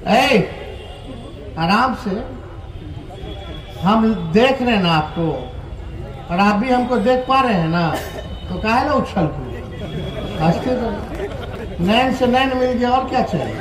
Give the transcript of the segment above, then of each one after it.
आराम से, हम देख रहे हैं ना आपको, और आप भी हमको देख पा रहे हैं ना, तो काहे ना उछल कूद, हंसते तो नैन से नैन मिल गया, और क्या चाहिए।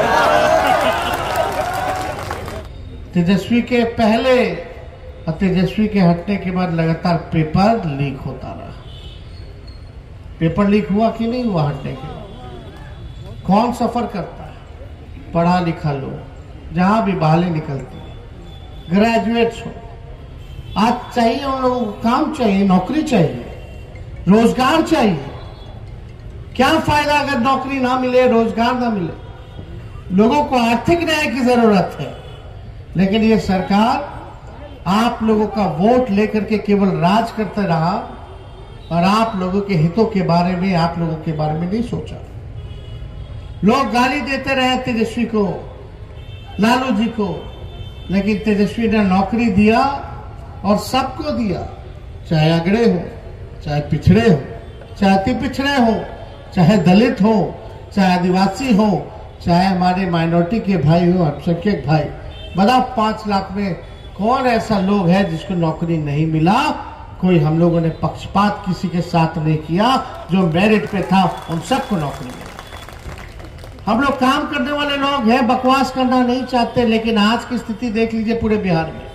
तेजस्वी के पहले और तेजस्वी के हटने के बाद लगातार पेपर लीक होता रहा। पेपर लीक हुआ कि नहीं हुआ हटने के बाद? कौन सफर करता है? पढ़ा लिखा लोग, जहां भी बहाली निकलती है, ग्रेजुएट्स हो। आज चाहिए उन लोगों को काम चाहिए, नौकरी चाहिए, रोजगार चाहिए। क्या फायदा अगर नौकरी ना मिले, रोजगार ना मिले। लोगों को आर्थिक न्याय की जरूरत है, लेकिन ये सरकार आप लोगों का वोट लेकर के केवल राज करते रहा और आप लोगों के हितों के बारे में, आप लोगों के बारे में नहीं सोचा। लोग गाली देते रहे तेजस्वी को, लालू जी को, लेकिन तेजस्वी ने नौकरी दिया और सबको दिया, चाहे अगड़े हो, चाहे पिछड़े हो, चाहे अति पिछड़े हो, चाहे दलित हो, चाहे आदिवासी हो, चाहे हमारे माइनॉरिटी के भाई हो, अल्पसंख्यक भाई। बताओ 5 लाख में कौन ऐसा लोग है जिसको नौकरी नहीं मिला? कोई हम लोगों ने पक्षपात किसी के साथ नहीं किया, जो मेरिट पे था उन सबको नौकरी मिली। हम लोग काम करने वाले लोग हैं, बकवास करना नहीं चाहते, लेकिन आज की स्थिति देख लीजिए पूरे बिहार में।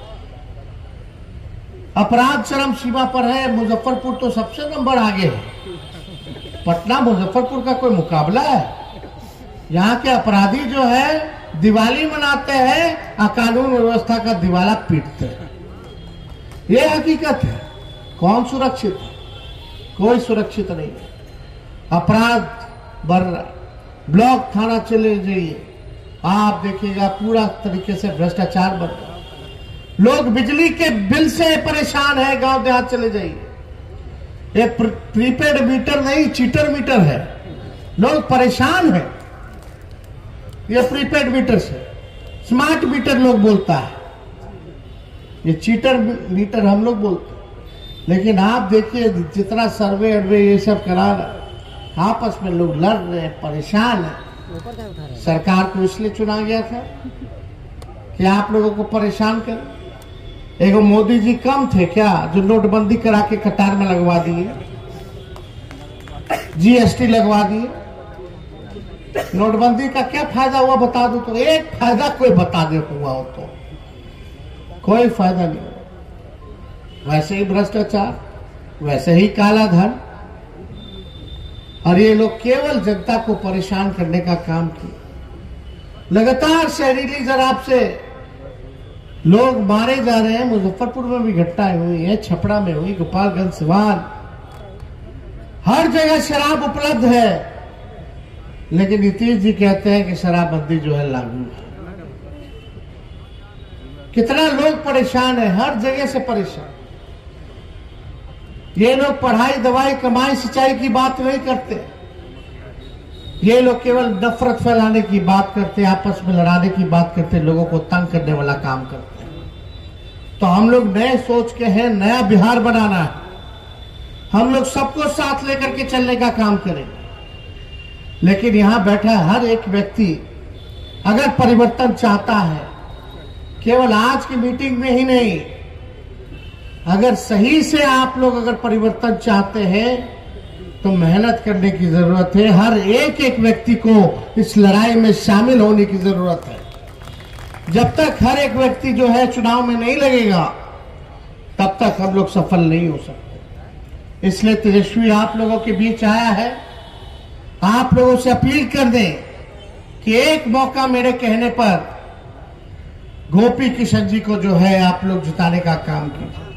अपराध चरम सीमा पर है। मुजफ्फरपुर तो सबसे नंबर आगे है। पटना मुजफ्फरपुर का कोई मुकाबला है? यहाँ के अपराधी जो है दिवाली मनाते हैं और कानून व्यवस्था का दिवाला पीटते हैं। ये हकीकत है। कौन सुरक्षित है? कोई सुरक्षित नहीं है। अपराध बढ़ रहा है। ब्लॉक थाना चले जाइए, आप देखिएगा पूरा तरीके से भ्रष्टाचार बढ़ रहा है। लोग बिजली के बिल से परेशान है। गांव देहात चले जाइए, ये प्रीपेड मीटर नहीं, चीटर मीटर है। लोग परेशान हैं ये प्रीपेड मीटर से। स्मार्ट मीटर लोग बोलता है, ये चीटर मीटर हम लोग बोलते हैं। लेकिन आप देखिए जितना सर्वे अरवे ये सब करा रहा, आपस में लोग लड़ रहे हैं, परेशान है। सरकार को इसलिए चुना गया था कि आप लोगों को परेशान कर। एगो मोदी जी कम थे क्या जो नोटबंदी करा के कतार में लगवा दिए, जीएसटी लगवा दिए? नोटबंदी का क्या फायदा हुआ बता दो तो, एक फायदा कोई बता दे हुआ हो तो? कोई फायदा नहीं। वैसे ही भ्रष्टाचार, वैसे ही काला धन, और ये लोग केवल जनता को परेशान करने का काम किए। लगातार जहरीली शराब से लोग मारे जा रहे हैं। मुजफ्फरपुर में भी घटनाएं हुई है, छपरा में हुई, गोपालगंज, सिवान, हर जगह शराब उपलब्ध है। लेकिन नीतीश जी कहते हैं कि शराबबंदी जो है लागू है। कितना लोग परेशान है, हर जगह से परेशान। ये लोग पढ़ाई, दवाई, कमाई, सिंचाई की बात नहीं करते। ये लोग केवल नफरत फैलाने की बात करते, आपस में लड़ाने की बात करते, लोगों को तंग करने वाला काम करते हैं। तो हम लोग नए सोच के हैं, नया बिहार बनाना है। हम लोग सबको साथ लेकर के चलने का काम करेंगे। लेकिन यहां बैठा हर एक व्यक्ति अगर परिवर्तन चाहता है, केवल आज की मीटिंग में ही नहीं, अगर सही से आप लोग अगर परिवर्तन चाहते हैं तो मेहनत करने की जरूरत है। हर एक एक व्यक्ति को इस लड़ाई में शामिल होने की जरूरत है। जब तक हर एक व्यक्ति जो है चुनाव में नहीं लगेगा, तब तक हम लोग सफल नहीं हो सकते। इसलिए तेजस्वी आप लोगों के बीच आया है। आप लोगों से अपील कर दें कि एक मौका मेरे कहने पर गोपी किशन जी को जो है आप लोग जिताने का काम कीजिए।